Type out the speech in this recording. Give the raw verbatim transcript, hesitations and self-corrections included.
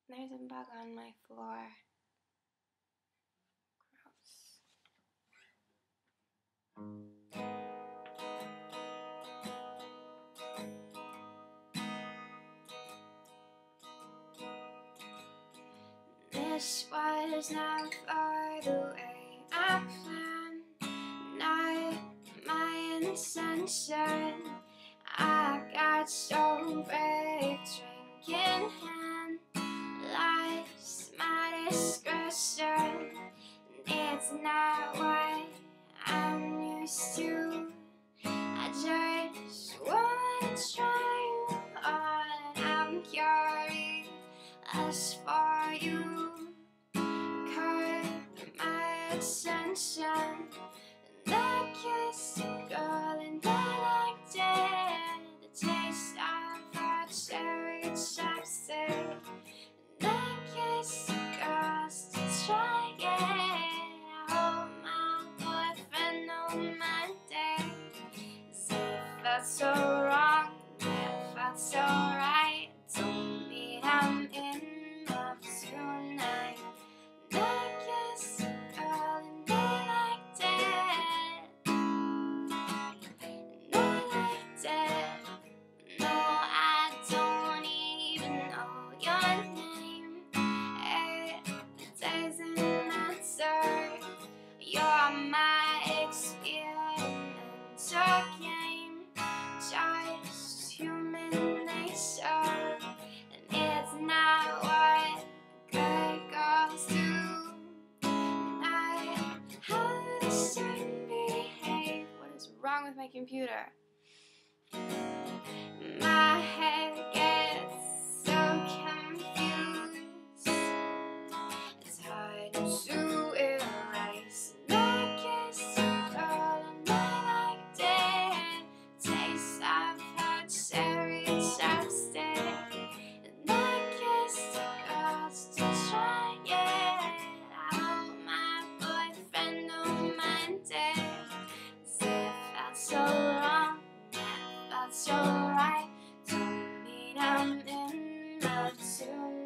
There's a bug on my floor. Gross. This was never the way I planned, not my intention. I got so brave, drink in hand, lost my discretion. It's not what I'm used to. I just wanna try you on. I'm curious for you. Caught my attention. And I kissed a girl and I liked it. The taste of her cherry chapstick. And I kissed a girl just to try it. I hope my boyfriend on Monday. As it felt so wrong, it felt so right. Told me I'm in love tonight. And I kissed a girl and I liked it. And I liked it. No, I don't even know your name. It doesn't matter. You're my experimental game, just human nature. And it's not what good girls do. And I have a certain behave. What is wrong with my computer? My head gets so confused. It's hard to erase. And I kissed a girl and I liked it. Taste of her cherry chapstick. And I kissed a girl just to try it. I hope my boyfriend don't mind it. 'Cause it felt so wrong, it felt so right. Don't mean I'm in love tonight.